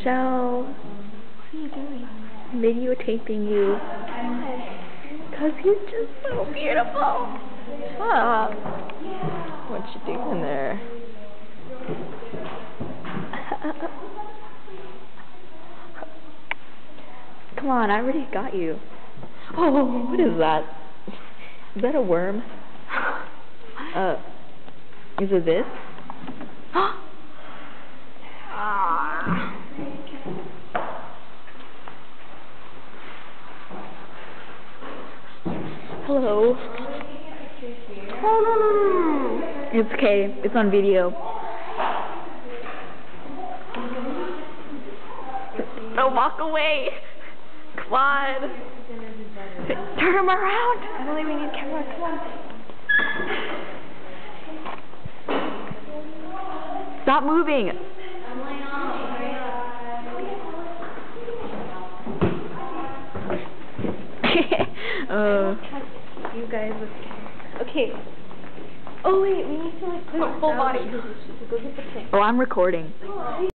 Michelle. What are you doing? Videotaping you. Because he's just so beautiful. Shut up. What you doing there? Come on, I already got you. Oh, what is that? Is that a worm? Is it this? Hello. Oh, no. It's okay. It's on video. Don't walk away. Come on. Turn him around. I don't think we need camera. Come on. Stop moving. You guys. Okay. Oh wait, we need to like put full body. Go get the thing. Oh, I'm recording.